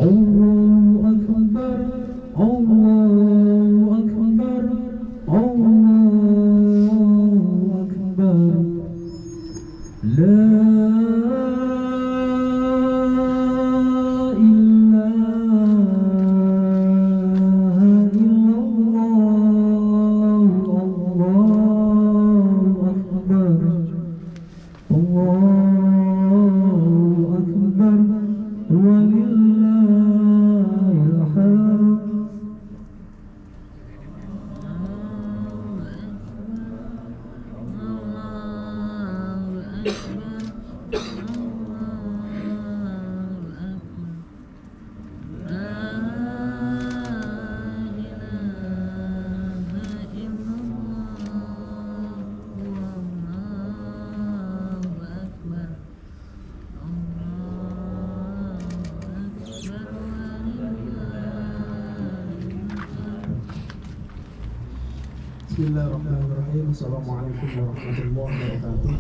Allahu Akbar, Allahu Akbar, Allahu Akbar. La Bismillahirrahmanirrahim. Assalamualaikum warahmatullahi wabarakatuh.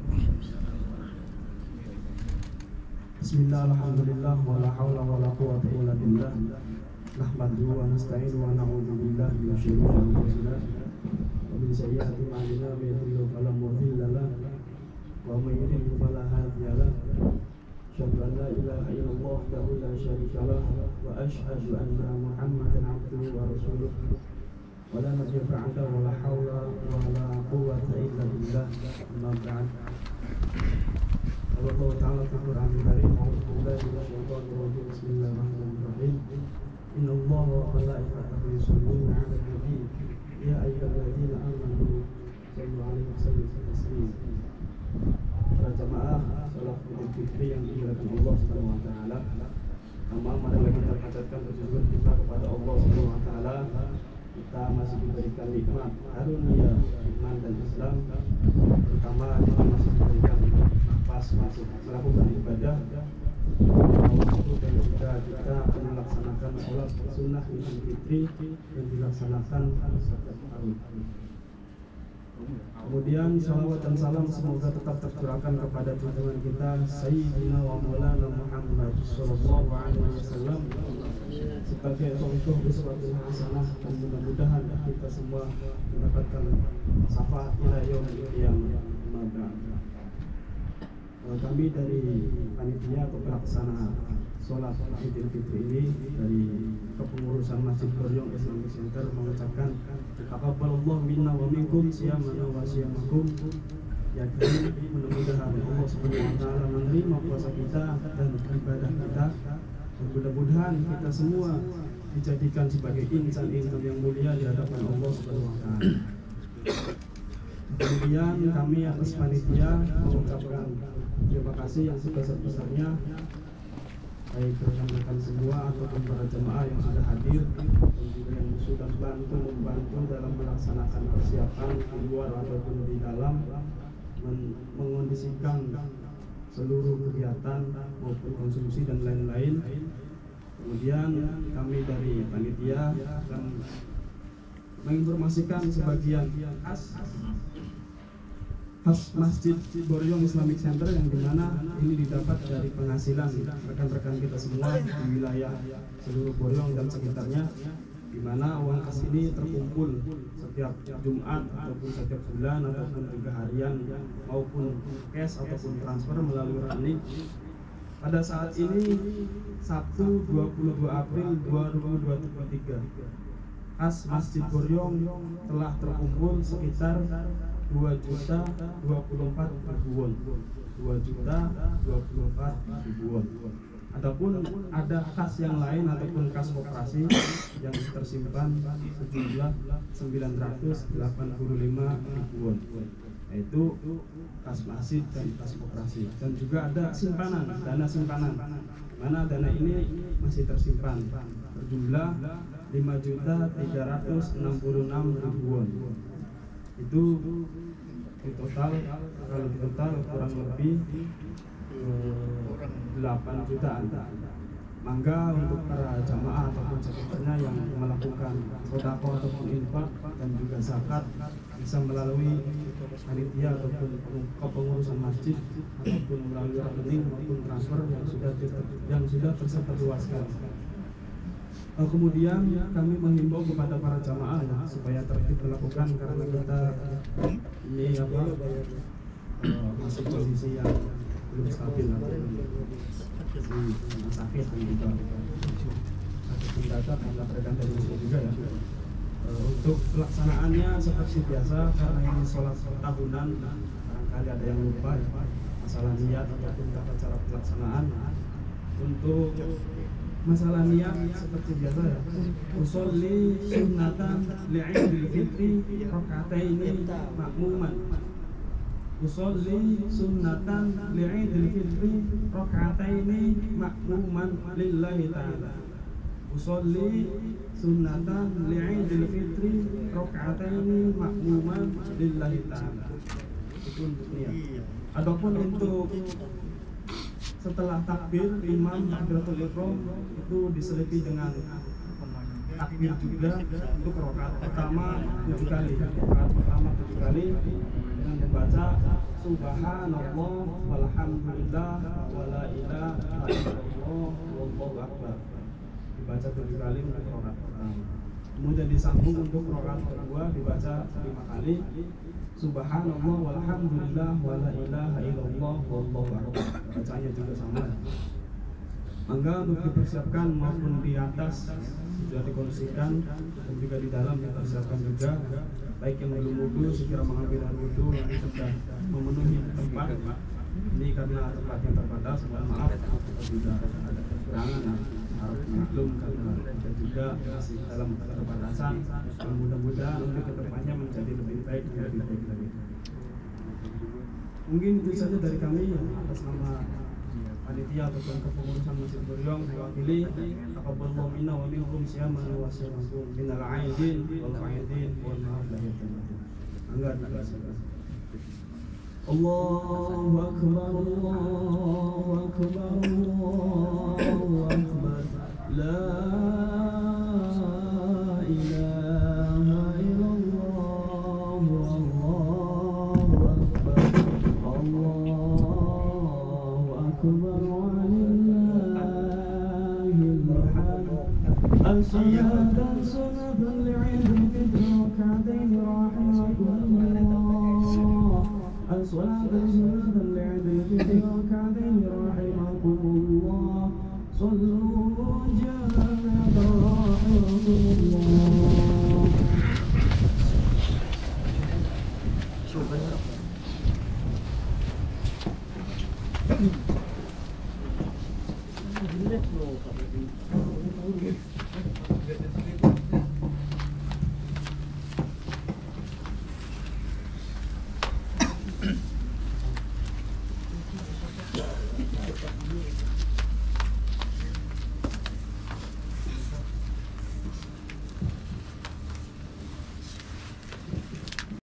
Bismillah, alhamdulillah, wa la hawla wa la quwwata illa billah. Nahmaduhu wa nasta'inu wa na'udzu billahi min syururi anfusina wa min sayyiati a'malina, may yahdihillahu fala mudilla lahu wa may yudlil fala hadiya lahu. Asyhadu an la ilaha illallah wahdahu la syarika lahu wa asyhadu anna Muhammadan 'abduhu wa rasuluh. ولا نجيب عنده ولا حول ولا قوة إلا بالله. أما بعد. Allah Ta'ala fi Qur'an al-Karim, a'udzu billahi minasyaitonir rajim. Bismillahirrahmanirrahim. Inna Allaha wa malaikatahu yusholluna 'alan nabi ya ayyuhalladzina amanu shallu 'alaihi wa sallimu taslima. Para jamaah salat Idul Fitri yang dimuliakan Allah Subhanahu wa taala. Marilah kita panjatkan puji kita kepada Allah Subhanahu wa taala. Kita masih diberikan nikmat karunia iman dan Islam, terutama kita masih diberikan nafas masih melakukan ibadah waktu, dan juga kita melaksanakan sholat sunnah Idul Fitri yang dilaksanakan setiap tahun. Kemudian salawat dan salam semoga tetap tercurahkan kepada junjungan kita Sayyidina wa Maulana Muhammad sallallahu alaihi wasallam sebagai contoh uswatul hasanah, dan mudah-mudahan kita semua mendapatkan syafaat ila yaumil qiyamah. Kami dari panitia atau pelaksana sholat Idul Fitri ini dari kepengurusan Masjid Goryong Islamic Center mengucapkan taqabbalallahu minna wa minkum siyamana wa siyamakum. Yakni mudah-mudahan Allah Subhanahu wa taala menerima puasa kita dan ibadah kita, dan mudah-mudahan kita semua dijadikan sebagai insan-insan yang mulia di hadapan Allah Subhanahu wa taala. Kemudian kami atas panitia mengucapkan terima kasih yang sebesar-besarnya baik rekan-rekan semua ataupun para jemaah yang sudah hadir dan juga yang sudah membantu dalam melaksanakan persiapan di luar ataupun di dalam, mengondisikan seluruh kegiatan maupun konsumsi dan lain-lain. Kemudian kami dari panitia akan menginformasikan sebagian khas Masjid Goryong Islamic Center yang dimana ini didapat dari penghasilan rekan-rekan kita semua di wilayah seluruh Goryong dan sekitarnya, di mana uang kas ini terkumpul setiap Jumat ataupun setiap bulan ataupun juga harian maupun cash ataupun transfer melalui rekening. Pada saat ini Sabtu 22 April 2023 khas Masjid Goryong telah terkumpul sekitar 2.024.000 won. 2.024.000 won. Adapun ada kas yang lain ataupun kas koperasi yang tersimpan sejumlah 985.000 won, yaitu kas masjid dan kas koperasi, dan juga ada simpanan, dana simpanan, mana dana ini masih tersimpan berjumlah 5.366.000 won. Itu di total, kalau di total kurang lebih 8 jutaan. Mangga untuk para jamaah ataupun sekitarnya yang melakukan sedekah ataupun infak dan juga zakat bisa melalui panitia ataupun kepengurusan masjid ataupun melalui rekening maupun transfer yang sudah tersebarluaskan. Kemudian kami menghimbau kepada para jamaah ya, supaya tertib melakukan karena kita ini masih posisi yang belum stabil sakit juga sakit mendadak karena beredar dari musuh juga ya. Untuk pelaksanaannya seperti biasa karena ini sholat tahunan, barangkali ada yang lupa ya, masalah niat ataupun tata cara pelaksanaan. Untuk masalah niat seperti biasa ya, usolli sunnatan li'idil fitri raka'ataini ma'muman. Usolli sunnatan li'idil fitri raka'ataini ma'muman lillahi ta'ala. Usolli sunnatan li'idil fitri raka'ataini ma'muman lillahi ta'ala. Itu untuk niat. Adapun untuk setelah takbir imam takbiratul ihram itu diselipi dengan takbir juga untuk rakaat pertama 7 kali. Rakaat pertama 7 kali dengan membaca subhanallah walhamdulillah wala ilaha illallah wallahu akbar. Dibaca 7 kali untuk rakaat pertama. Kemudian disambung untuk rakaat kedua dibaca 5 kali. Subhanallah walhamdulillah wala ilaha illallah wallahu akbar. Bacanya juga sama. Mangga untuk dipersiapkan maupun di atas sudah dikondisikan dan juga di dalam dipersiapkan juga. Baik yang belum wudu segera mengambil air wudu, yang sudah memenuhi tempat. Ini karena tempatnya terbatas, mohon maaf kita sudah ada kekurangan. Harap maklum karena kita juga masih dalam keterbatasan. Mudah-mudahan untuk kedepannya menjadi lebih baik lagi. Mungkin itu saja dari kami atas nama panitia ataupun kepengurusan Masjid Beryong mewakili taqabbalallahu minna wa minkum siyamana wa siyamakum minal aidin wal faidin wal maaf lahir batin. Angga dilaksanakan. Allahu akbar Allahu akbar Allahu akbar la ilaha illallah wallahu akbar Allahu akbar walillahil hamd. As-salatan sunatan li'idil fitri rak'atayn rahimakumullah. As-salatan sunatan li'idil fitri rak'atayn rahimakumullah. Sallu jami'an rahimakumullah. Subhanallah.